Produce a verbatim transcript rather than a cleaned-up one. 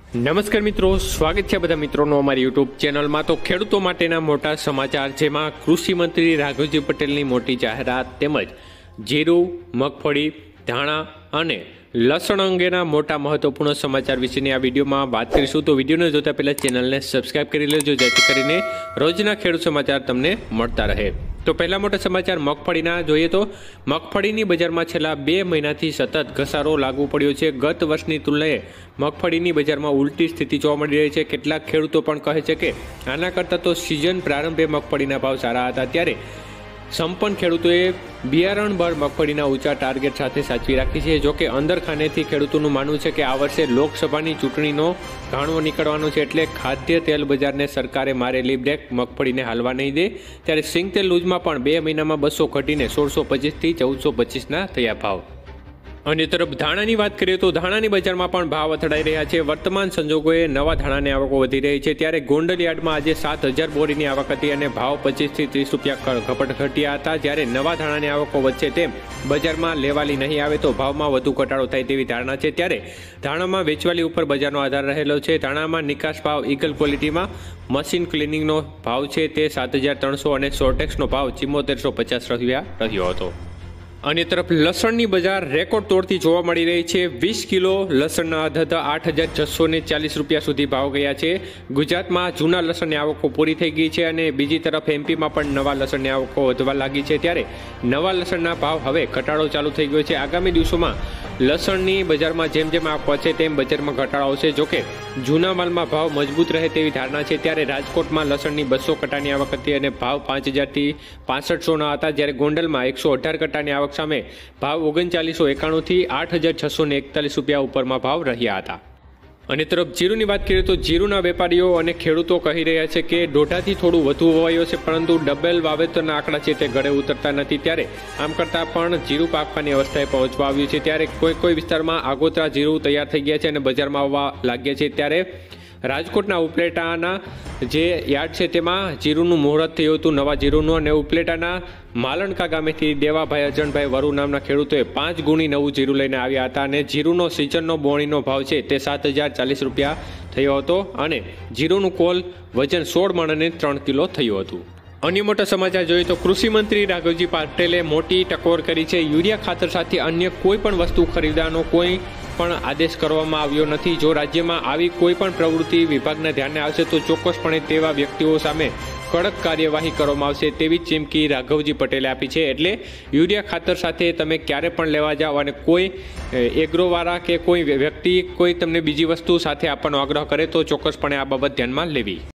નમસ્કાર મિત્રો, સ્વાગત છે બધા મિત્રોનો અમારી યુટ્યુબ ચેનલમાં। તો ખેડૂતો માટેના મોટા સમાચાર, જેમાં કૃષિ મંત્રી રાઘવજી પટેલની મોટી જાહેરાત તેમજ જીરું, મગફળી, ધાણા અને લસણ અંગેના મોટા મહત્વપૂર્ણ સમાચાર વિશેની આ વિડીયોમાં વાત કરીશું। તો વિડીયોને જોતા પહેલાં ચેનલને સબસ્ક્રાઈબ કરી લેજો, જેથી કરીને રોજના ખેડૂત સમાચાર તમને મળતા રહે। તો પહેલા મોટા સમાચાર મગફળીના જોઈએ તો મગફળીની બજારમાં છેલ્લા બે મહિનાથી સતત ઘસારો લાગુ પડ્યો છે। ગત વર્ષની તુલનાએ મગફળીની બજારમાં ઉલટી સ્થિતિ જોવા મળી રહી છે। કેટલાક ખેડૂતો પણ કહે છે કે આના કરતાં તો સિઝન પ્રારંભે મગફળીના ભાવ સારા હતા, ત્યારે સંપન્ન ખેડૂતોએ બિયારણભર મગફળીના ઊંચા ટાર્ગેટ સાથે સાચવી રાખી છે। જોકે અંદર ખાનેથી ખેડૂતોનું માનવું છે કે આ વર્ષે લોકસભાની ચૂંટણીનો ઘાણવો નીકળવાનો છે, એટલે ખાદ્ય તેલ બજારને સરકારે મારેલી બ્રેક મગફળીને હાલવા નહીં દે। ત્યારે સિંગ તેલ લૂઝમાં પણ બે મહિનામાં બસો ઘટીને સોળસો પચીસથી ચૌદસો પચીસના થયા ભાવ। અન્ય તરફ ધાણાની વાત કરીએ તો ધાણાની બજારમાં પણ ભાવ અથડાઈ રહ્યા છે। વર્તમાન સંજોગોએ નવા ધાણાની આવકો વધી રહી છે, ત્યારે ગોંડલ યાર્ડમાં આજે સાત હજાર બોરીની આવક હતી અને ભાવ પચીસથી ત્રીસ રૂપિયા ઘપટ ઘટ્યા હતા। જ્યારે નવા ધાણાની આવકો વચ્ચે તેમ બજારમાં લેવાલી નહીં આવે તો ભાવમાં વધુ ઘટાડો થાય તેવી ધારણા છે। ત્યારે ધાણામાં વેચવાલી ઉપર બજારનો આધાર રહેલો છે। ધાણામાં નિકાસ ભાવ ઈગલ ક્વોલિટીમાં મશીન ક્લિનિંગનો ભાવ છે તે સાત હજાર ત્રણસો અને સોર્ટેક્સનો ભાવ ચિમ્મોતેરસો પચાસ રૂપિયા રહ્યો હતો। અન્ય તરફ લસણની બજાર રેકોર્ડ તોડતી જોવા મળી રહી છે। વીસ કિલો લસણના અધધા આઠ હજાર છસો ને ચાલીસ રૂપિયા સુધી ભાવ ગયા છે। ગુજરાતમાં જૂના લસણની આવકો પૂરી થઈ ગઈ છે અને બીજી તરફ એમપીમાં પણ નવા લસણની આવકો વધવા લાગી છે, ત્યારે નવા લસણના ભાવ હવે ઘટાડો ચાલુ થઈ ગયો છે। આગામી દિવસોમાં લસણની બજારમાં જેમ જેમ આવક વધશે તેમ બજારમાં ઘટાડો આવશે। જોકે જૂના માલમાં ભાવ મજબૂત રહે તેવી ધારણા છે। ત્યારે રાજકોટમાં લસણની બસો કટ્ટાની આવક હતી અને ભાવ પાંચ હજારથી પાસઠસોના હતા, જ્યારે ગોંડલમાં એકસો અઢાર કટ્ટાની આવક સામે ભાવ ઓગણચાલીસો એકાણુંથી આઠ હજાર છસો ને એકતાલીસ રૂપિયા ઉપરમાં ભાવ રહ્યા હતા। અને તરફ જીરુની વાત કરીએ તો જીરુના વેપારીઓ અને ખેડૂતો કહી રહ્યા છે કે દોઢાથી થોડું વધુ વવાયો છે, પરંતુ ડબલ વાવેતરના આંકડા છે તે ગળે ઉતરતા નથી। ત્યારે આમ કરતાં પણ જીરું પાકવાની અવસ્થાએ પહોંચવા આવ્યું છે। ત્યારે કોઈ કોઈ વિસ્તારમાં આગોતરા જીરું તૈયાર થઈ ગયા છે અને બજારમાં આવવા લાગ્યા છે। ત્યારે રાજકોટના ઉપલેટાના જે યાર્ડ છે તેમાં જીરુનું મુહૂર્ત થયું હતું નવા જીરુનું, અને ઉપલેટાના માલણકા ગામેથી દેવાભાઈ અજણભાઈ વરુ નામના ખેડૂતોએ પાંચ ગુણી નવું જીરું લઈને આવ્યા હતા અને જીરુનો સિઝનનો બોણીનો ભાવ છે તે સાત હજાર ચાલીસ રૂપિયા થયો હતો અને જીરુનું કોલ વજન સોળ મણ અને ત્રણ કિલો થયું હતું। અન્ય મોટા સમાચાર જોઈએ તો કૃષિ મંત્રી રાઘવજી પટેલે મોટી ટકોર કરી છે। યુરિયા ખાતર સાથે અન્ય કોઈ પણ વસ્તુ ખરીદવાનો કોઈ પણ આદેશ કરવામાં આવ્યો નથી। જો રાજ્યમાં આવી કોઈ પણ પ્રવૃત્તિ વિભાગના ધ્યાને આવશે તો ચોક્કસપણે તેવા વ્યક્તિઓ સામે કડક કાર્યવાહી કરવામાં આવશે તેવી ચીમકી રાઘવજી પટેલે આપી છે। એટલે યુરિયા ખાતર સાથે તમે ક્યારે પણ લેવા જાઓ અને કોઈ એગ્રોવાળા કે કોઈ વ્યક્તિ કોઈ તમને બીજી વસ્તુ સાથે આપવાનો આગ્રહ કરે તો ચોક્કસપણે આ બાબત ધ્યાનમાં લેવી।